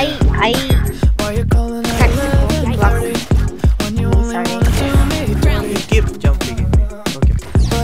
You keep jumping. Okay.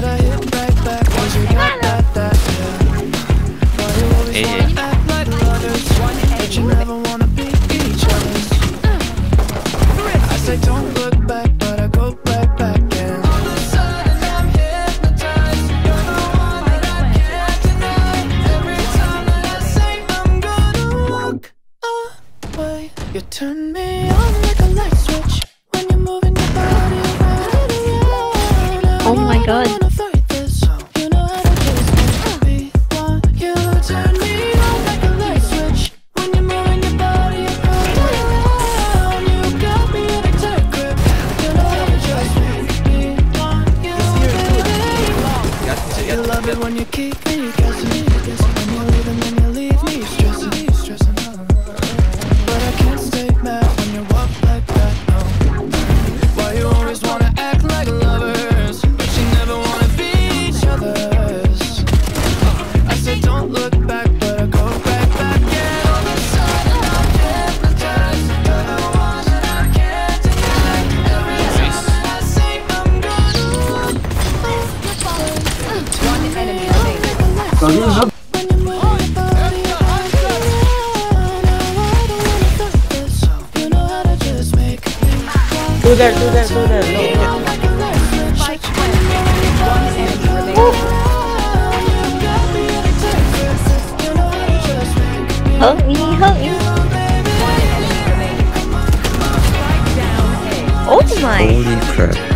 I say don't look back, but I go right back in. All of a sudden I'm hypnotized. You're the one that I can't deny. Every time that I say I'm gonna walk away, you turn me on like a light switch when you're moving your body around. Oh my god. You know how to kiss me, want you turn me on like a light switch when you're moving your body around. You got me in a tight grip. You know how to trust me, want you baby. You love it when you keep me guessing. When you leave and then you leave me stressing. But I can't stay mad when you walk like that. No. Why you always wanna act like lovers, but you never wanna be each other's? I said don't look back, but I go right back. Yeah, all of a sudden I'm hypnotized. You're the one that I can't deny. Every time that I say I'm gonna walk away. One enemy remaining. When you move your body around, I don't wanna fight this. You know how to just make me Do that, no. like a light switch. One enemy remaining. You know how to just make me Hurt me. Oh my. Holy crap.